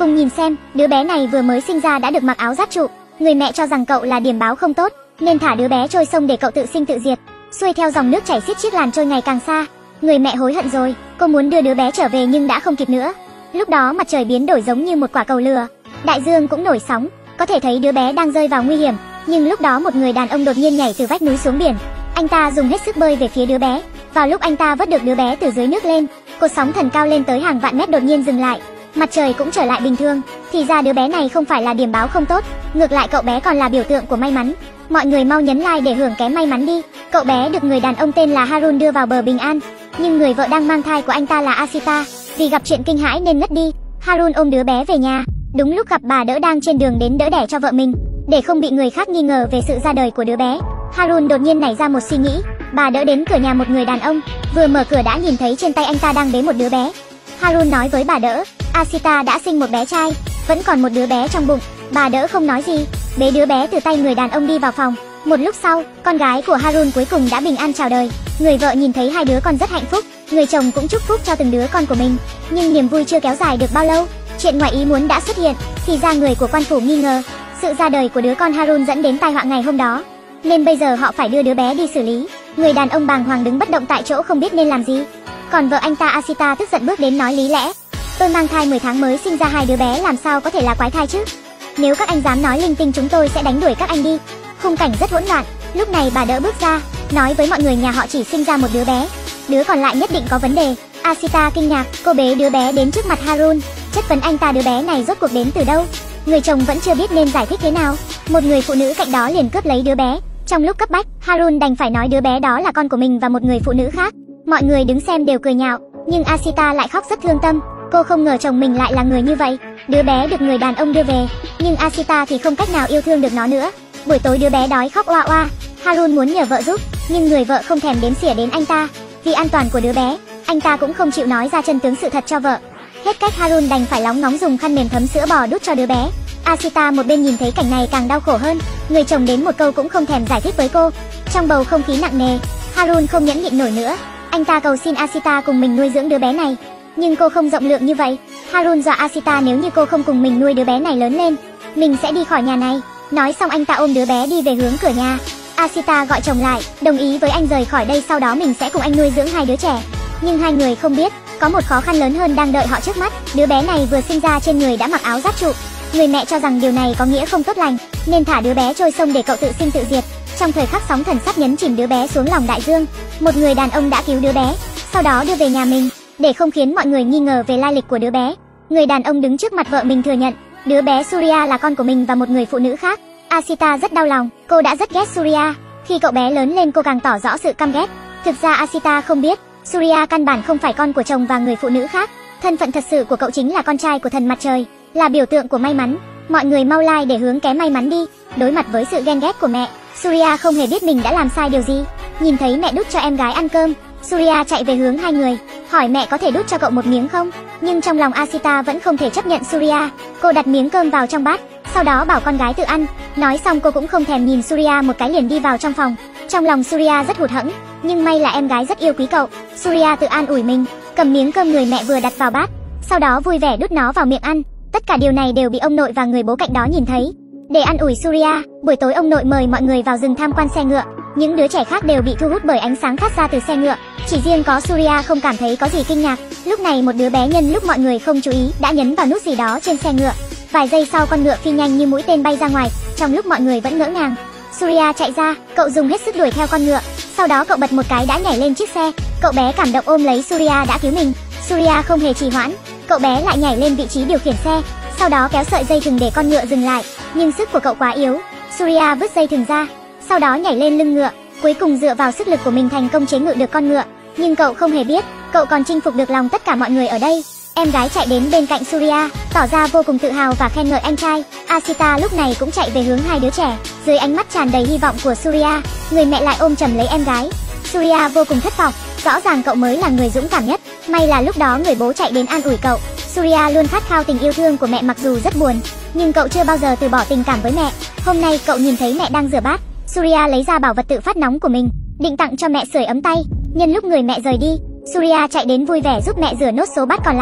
Cùng nhìn xem, đứa bé này vừa mới sinh ra đã được mặc áo giáp trụ. Người mẹ cho rằng cậu là điểm báo không tốt, nên thả đứa bé trôi sông để cậu tự sinh tự diệt. Xuôi theo dòng nước chảy xiết chiếc làn trôi ngày càng xa. Người mẹ hối hận rồi, cô muốn đưa đứa bé trở về nhưng đã không kịp nữa. Lúc đó mặt trời biến đổi giống như một quả cầu lửa, đại dương cũng nổi sóng, có thể thấy đứa bé đang rơi vào nguy hiểm. Nhưng lúc đó một người đàn ông đột nhiên nhảy từ vách núi xuống biển. Anh ta dùng hết sức bơi về phía đứa bé. Vào lúc anh ta vớt được đứa bé từ dưới nước lên, cột sóng thần cao lên tới hàng vạn mét đột nhiên dừng lại. Mặt trời cũng trở lại bình thường. Thì ra đứa bé này không phải là điểm báo không tốt, ngược lại cậu bé còn là biểu tượng của may mắn. Mọi người mau nhấn like để hưởng cái may mắn đi. Cậu bé được người đàn ông tên là Harun đưa vào bờ bình an, nhưng người vợ đang mang thai của anh ta là Ashita, vì gặp chuyện kinh hãi nên ngất đi. Harun ôm đứa bé về nhà, đúng lúc gặp bà đỡ đang trên đường đến đỡ đẻ cho vợ mình. Để không bị người khác nghi ngờ về sự ra đời của đứa bé, Harun đột nhiên nảy ra một suy nghĩ. Bà đỡ đến cửa nhà một người đàn ông, vừa mở cửa đã nhìn thấy trên tay anh ta đang bế một đứa bé. Harun nói với bà đỡ, Ashita đã sinh một bé trai, vẫn còn một đứa bé trong bụng. Bà đỡ không nói gì, bế đứa bé từ tay người đàn ông đi vào phòng. Một lúc sau, con gái của Harun cuối cùng đã bình an chào đời. Người vợ nhìn thấy hai đứa con rất hạnh phúc, người chồng cũng chúc phúc cho từng đứa con của mình. Nhưng niềm vui chưa kéo dài được bao lâu, chuyện ngoài ý muốn đã xuất hiện. Thì ra người của quan phủ nghi ngờ sự ra đời của đứa con Harun dẫn đến tai họa ngày hôm đó, nên bây giờ họ phải đưa đứa bé đi xử lý. Người đàn ông bàng hoàng đứng bất động tại chỗ không biết nên làm gì. Còn vợ anh ta Ashita tức giận bước đến nói lý lẽ, tôi mang thai 10 tháng mới sinh ra hai đứa bé, làm sao có thể là quái thai chứ? Nếu các anh dám nói linh tinh chúng tôi sẽ đánh đuổi các anh đi. Khung cảnh rất hỗn loạn. Lúc này bà đỡ bước ra, nói với mọi người nhà họ chỉ sinh ra một đứa bé, đứa còn lại nhất định có vấn đề. Ashita kinh ngạc, cô bế đứa bé đến trước mặt Harun, chất vấn anh ta đứa bé này rốt cuộc đến từ đâu. Người chồng vẫn chưa biết nên giải thích thế nào. Một người phụ nữ cạnh đó liền cướp lấy đứa bé. Trong lúc cấp bách, Harun đành phải nói đứa bé đó là con của mình và một người phụ nữ khác. Mọi người đứng xem đều cười nhạo, nhưng Ashita lại khóc rất thương tâm. Cô không ngờ chồng mình lại là người như vậy. Đứa bé được người đàn ông đưa về, nhưng Ashita thì không cách nào yêu thương được nó nữa. Buổi tối đứa bé đói khóc oa oa. Harun muốn nhờ vợ giúp, nhưng người vợ không thèm đếm xỉa đến anh ta. Vì an toàn của đứa bé, anh ta cũng không chịu nói ra chân tướng sự thật cho vợ. Hết cách, Harun đành phải lóng ngóng dùng khăn mềm thấm sữa bò đút cho đứa bé. Ashita một bên nhìn thấy cảnh này càng đau khổ hơn. Người chồng đến một câu cũng không thèm giải thích với cô. Trong bầu không khí nặng nề, Harun không nhẫn nhịn nổi nữa. Anh ta cầu xin Ashita cùng mình nuôi dưỡng đứa bé này, nhưng cô không rộng lượng như vậy. Harun dọa Ashita nếu như cô không cùng mình nuôi đứa bé này lớn lên, mình sẽ đi khỏi nhà này. Nói xong anh ta ôm đứa bé đi về hướng cửa nhà. Ashita gọi chồng lại, đồng ý với anh rời khỏi đây, sau đó mình sẽ cùng anh nuôi dưỡng hai đứa trẻ. Nhưng hai người không biết, có một khó khăn lớn hơn đang đợi họ trước mắt. Đứa bé này vừa sinh ra trên người đã mặc áo giáp trụ. Người mẹ cho rằng điều này có nghĩa không tốt lành, nên thả đứa bé trôi sông để cậu tự sinh tự diệt. Trong thời khắc sóng thần sắp nhấn chìm đứa bé xuống lòng đại dương, một người đàn ông đã cứu đứa bé, sau đó đưa về nhà mình. Để không khiến mọi người nghi ngờ về lai lịch của đứa bé, người đàn ông đứng trước mặt vợ mình thừa nhận đứa bé Surya là con của mình và một người phụ nữ khác. Ashita rất đau lòng, cô đã rất ghét Surya. Khi cậu bé lớn lên cô càng tỏ rõ sự căm ghét. Thực ra Ashita không biết, Surya căn bản không phải con của chồng và người phụ nữ khác. Thân phận thật sự của cậu chính là con trai của thần mặt trời, là biểu tượng của may mắn. Mọi người mau like để hướng cái may mắn đi. Đối mặt với sự ghen ghét của mẹ, Surya không hề biết mình đã làm sai điều gì. Nhìn thấy mẹ đút cho em gái ăn cơm, Surya chạy về hướng hai người, hỏi mẹ có thể đút cho cậu một miếng không? Nhưng trong lòng Ashita vẫn không thể chấp nhận Surya. Cô đặt miếng cơm vào trong bát, sau đó bảo con gái tự ăn. Nói xong cô cũng không thèm nhìn Surya một cái liền đi vào trong phòng. Trong lòng Surya rất hụt hẫng, nhưng may là em gái rất yêu quý cậu. Surya tự an ủi mình, cầm miếng cơm người mẹ vừa đặt vào bát, sau đó vui vẻ đút nó vào miệng ăn. Tất cả điều này đều bị ông nội và người bố cạnh đó nhìn thấy. Để an ủi Surya, buổi tối ông nội mời mọi người vào rừng tham quan xe ngựa. Những đứa trẻ khác đều bị thu hút bởi ánh sáng phát ra từ xe ngựa, chỉ riêng có Surya không cảm thấy có gì kinh ngạc. Lúc này một đứa bé nhân lúc mọi người không chú ý đã nhấn vào nút gì đó trên xe ngựa. Vài giây sau con ngựa phi nhanh như mũi tên bay ra ngoài. Trong lúc mọi người vẫn ngỡ ngàng, Surya chạy ra, cậu dùng hết sức đuổi theo con ngựa. Sau đó cậu bật một cái đã nhảy lên chiếc xe. Cậu bé cảm động ôm lấy Surya đã cứu mình. Surya không hề trì hoãn, cậu bé lại nhảy lên vị trí điều khiển xe, sau đó kéo sợi dây thừng để con ngựa dừng lại. Nhưng sức của cậu quá yếu, Surya vứt dây thừng ra, sau đó nhảy lên lưng ngựa, cuối cùng dựa vào sức lực của mình thành công chế ngự được con ngựa. Nhưng cậu không hề biết, cậu còn chinh phục được lòng tất cả mọi người ở đây. Em gái chạy đến bên cạnh Surya, tỏ ra vô cùng tự hào và khen ngợi anh trai. Ashita lúc này cũng chạy về hướng hai đứa trẻ. Dưới ánh mắt tràn đầy hy vọng của Surya, người mẹ lại ôm chầm lấy em gái. Surya vô cùng thất vọng, rõ ràng cậu mới là người dũng cảm nhất. May là lúc đó người bố chạy đến an ủi cậu. Surya luôn khát khao tình yêu thương của mẹ mặc dù rất buồn, nhưng cậu chưa bao giờ từ bỏ tình cảm với mẹ. Hôm nay cậu nhìn thấy mẹ đang rửa bát, Surya lấy ra bảo vật tự phát nóng của mình, định tặng cho mẹ sưởi ấm tay. Nhân lúc người mẹ rời đi, Surya chạy đến vui vẻ giúp mẹ rửa nốt số bát còn lại.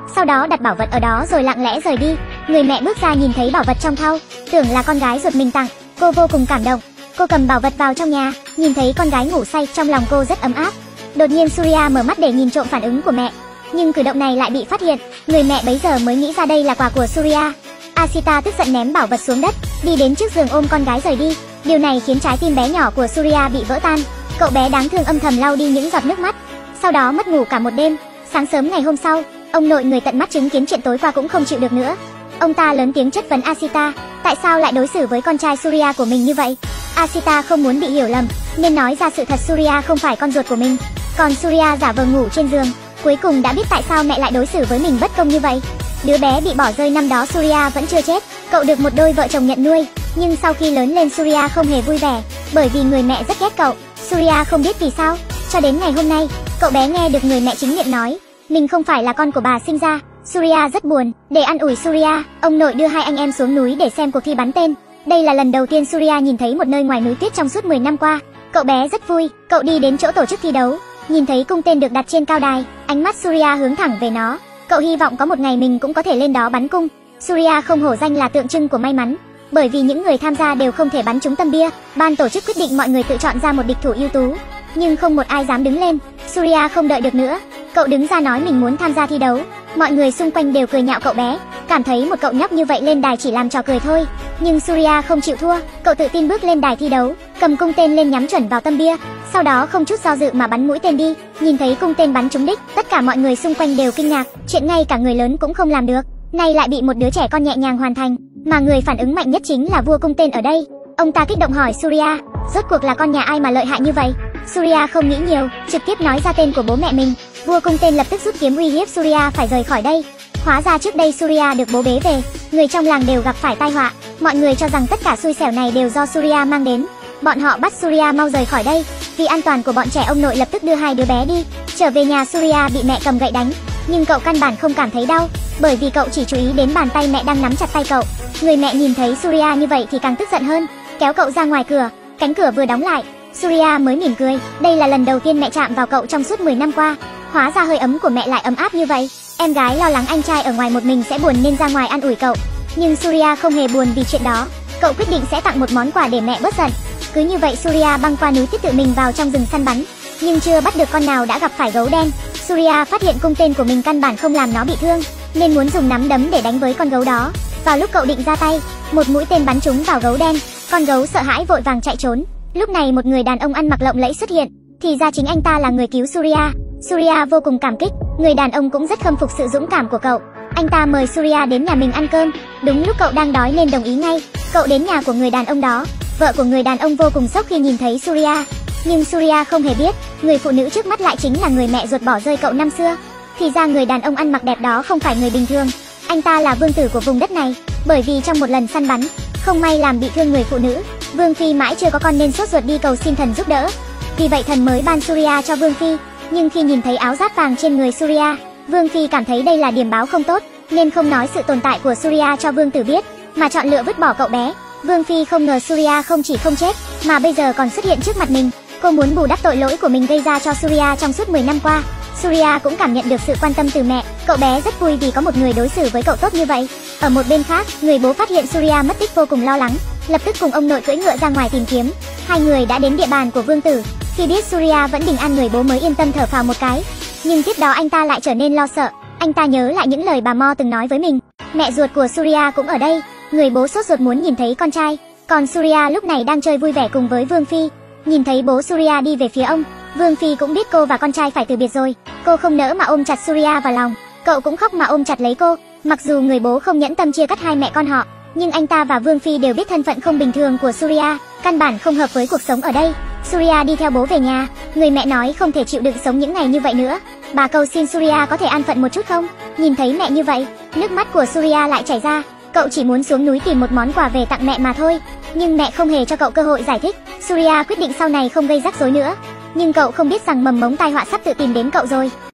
sau đó đặt bảo vật ở đó rồi lặng lẽ rời đi. Người mẹ bước ra nhìn thấy bảo vật trong thau, tưởng là con gái ruột mình tặng, cô vô cùng cảm động. Cô cầm bảo vật vào trong nhà, nhìn thấy con gái ngủ say, trong lòng cô rất ấm áp. Đột nhiên Surya mở mắt để nhìn trộm phản ứng của mẹ, nhưng cử động này lại bị phát hiện. Người mẹ bấy giờ mới nghĩ ra đây là quà của Surya. Asita tức giận ném bảo vật xuống đất, đi đến trước giường ôm con gái rời đi. Điều này khiến trái tim bé nhỏ của Surya bị vỡ tan. Cậu bé đáng thương âm thầm lau đi những giọt nước mắt, sau đó mất ngủ cả một đêm. Sáng sớm ngày hôm sau, ông nội người tận mắt chứng kiến chuyện tối qua cũng không chịu được nữa. Ông ta lớn tiếng chất vấn Asita, tại sao lại đối xử với con trai Surya của mình như vậy. Asita không muốn bị hiểu lầm, nên nói ra sự thật Surya không phải con ruột của mình. Còn Surya giả vờ ngủ trên giường, cuối cùng đã biết tại sao mẹ lại đối xử với mình bất công như vậy. Đứa bé bị bỏ rơi năm đó Surya vẫn chưa chết, cậu được một đôi vợ chồng nhận nuôi. Nhưng sau khi lớn lên Surya không hề vui vẻ, bởi vì người mẹ rất ghét cậu. Surya không biết vì sao, cho đến ngày hôm nay, cậu bé nghe được người mẹ chính miệng nói mình không phải là con của bà sinh ra. Surya rất buồn. Để an ủi Surya, ông nội đưa hai anh em xuống núi để xem cuộc thi bắn tên. Đây là lần đầu tiên Surya nhìn thấy một nơi ngoài núi tuyết trong suốt 10 năm qua. Cậu bé rất vui. Cậu đi đến chỗ tổ chức thi đấu, nhìn thấy cung tên được đặt trên cao đài, ánh mắt Surya hướng thẳng về nó. Cậu hy vọng có một ngày mình cũng có thể lên đó bắn cung. Surya không hổ danh là tượng trưng của may mắn, bởi vì những người tham gia đều không thể bắn trúng tấm bia. Ban tổ chức quyết định mọi người tự chọn ra một địch thủ ưu tú, nhưng không một ai dám đứng lên. Surya không đợi được nữa, cậu đứng ra nói mình muốn tham gia thi đấu. Mọi người xung quanh đều cười nhạo cậu bé, cảm thấy một cậu nhóc như vậy lên đài chỉ làm trò cười thôi. Nhưng Surya không chịu thua, cậu tự tin bước lên đài thi đấu, cầm cung tên lên nhắm chuẩn vào tấm bia, sau đó không chút do dự mà bắn mũi tên đi. Nhìn thấy cung tên bắn trúng đích, tất cả mọi người xung quanh đều kinh ngạc, chuyện ngay cả người lớn cũng không làm được, nay lại bị một đứa trẻ con nhẹ nhàng hoàn thành. Mà người phản ứng mạnh nhất chính là vua cung tên ở đây. Ông ta kích động hỏi Surya, rốt cuộc là con nhà ai mà lợi hại như vậy. Surya không nghĩ nhiều, trực tiếp nói ra tên của bố mẹ mình. Vua cung tên lập tức rút kiếm uy hiếp Surya phải rời khỏi đây. Hóa ra trước đây Surya được bố bế về, người trong làng đều gặp phải tai họa. Mọi người cho rằng tất cả xui xẻo này đều do Surya mang đến. Bọn họ bắt Surya mau rời khỏi đây. Vì an toàn của bọn trẻ, ông nội lập tức đưa hai đứa bé đi. Trở về nhà, Surya bị mẹ cầm gậy đánh, nhưng cậu căn bản không cảm thấy đau, bởi vì cậu chỉ chú ý đến bàn tay mẹ đang nắm chặt tay cậu. Người mẹ nhìn thấy Surya như vậy thì càng tức giận hơn, kéo cậu ra ngoài cửa. Cánh cửa vừa đóng lại, Surya mới mỉm cười. Đây là lần đầu tiên mẹ chạm vào cậu trong suốt 10 năm qua. Hóa ra hơi ấm của mẹ lại ấm áp như vậy. Em gái lo lắng anh trai ở ngoài một mình sẽ buồn nên ra ngoài an ủi cậu. Nhưng Surya không hề buồn vì chuyện đó. Cậu quyết định sẽ tặng một món quà để mẹ bớt giận. Cứ như vậy Surya băng qua núi tuyết tự mình vào trong rừng săn bắn, nhưng chưa bắt được con nào đã gặp phải gấu đen. Surya phát hiện cung tên của mình căn bản không làm nó bị thương, nên muốn dùng nắm đấm để đánh với con gấu đó. Vào lúc cậu định ra tay, một mũi tên bắn trúng vào gấu đen. Con gấu sợ hãi vội vàng chạy trốn. Lúc này một người đàn ông ăn mặc lộng lẫy xuất hiện, thì ra chính anh ta là người cứu Surya. Surya vô cùng cảm kích, người đàn ông cũng rất khâm phục sự dũng cảm của cậu. Anh ta mời Surya đến nhà mình ăn cơm. Đúng lúc cậu đang đói nên đồng ý ngay. Cậu đến nhà của người đàn ông đó. Vợ của người đàn ông vô cùng sốc khi nhìn thấy Surya, nhưng Surya không hề biết người phụ nữ trước mắt lại chính là người mẹ ruột bỏ rơi cậu năm xưa. Thì ra người đàn ông ăn mặc đẹp đó không phải người bình thường, anh ta là vương tử của vùng đất này. Bởi vì trong một lần săn bắn, không may làm bị thương người phụ nữ, Vương Phi mãi chưa có con nên sốt ruột đi cầu xin thần giúp đỡ. Vì vậy thần mới ban Surya cho Vương Phi. Nhưng khi nhìn thấy áo giáp vàng trên người Surya, Vương Phi cảm thấy đây là điểm báo không tốt, nên không nói sự tồn tại của Surya cho vương tử biết, mà chọn lựa vứt bỏ cậu bé. Vương Phi không ngờ Surya không chỉ không chết, mà bây giờ còn xuất hiện trước mặt mình. Cô muốn bù đắp tội lỗi của mình gây ra cho Surya trong suốt 10 năm qua. Surya cũng cảm nhận được sự quan tâm từ mẹ. Cậu bé rất vui vì có một người đối xử với cậu tốt như vậy. Ở một bên khác, người bố phát hiện Surya mất tích vô cùng lo lắng, lập tức cùng ông nội cưỡi ngựa ra ngoài tìm kiếm. Hai người đã đến địa bàn của vương tử. Khi biết Surya vẫn bình an, người bố mới yên tâm thở phào một cái. Nhưng tiếp đó anh ta lại trở nên lo sợ. Anh ta nhớ lại những lời bà Mo từng nói với mình. Mẹ ruột của Surya cũng ở đây. Người bố sốt ruột muốn nhìn thấy con trai. Còn Surya lúc này đang chơi vui vẻ cùng với Vương Phi. Nhìn thấy bố Surya đi về phía ông, Vương Phi cũng biết cô và con trai phải từ biệt rồi. Cô không nỡ mà ôm chặt Surya vào lòng. Cậu cũng khóc mà ôm chặt lấy cô. Mặc dù người bố không nhẫn tâm chia cắt hai mẹ con họ, nhưng anh ta và Vương Phi đều biết thân phận không bình thường của Surya, căn bản không hợp với cuộc sống ở đây. Surya đi theo bố về nhà. Người mẹ nói không thể chịu đựng sống những ngày như vậy nữa. Bà cầu xin Surya có thể an phận một chút không? Nhìn thấy mẹ như vậy, nước mắt của Surya lại chảy ra. Cậu chỉ muốn xuống núi tìm một món quà về tặng mẹ mà thôi. Nhưng mẹ không hề cho cậu cơ hội giải thích. Surya quyết định sau này không gây rắc rối nữa. Nhưng cậu không biết rằng mầm mống tai họa sắp tự tìm đến cậu rồi.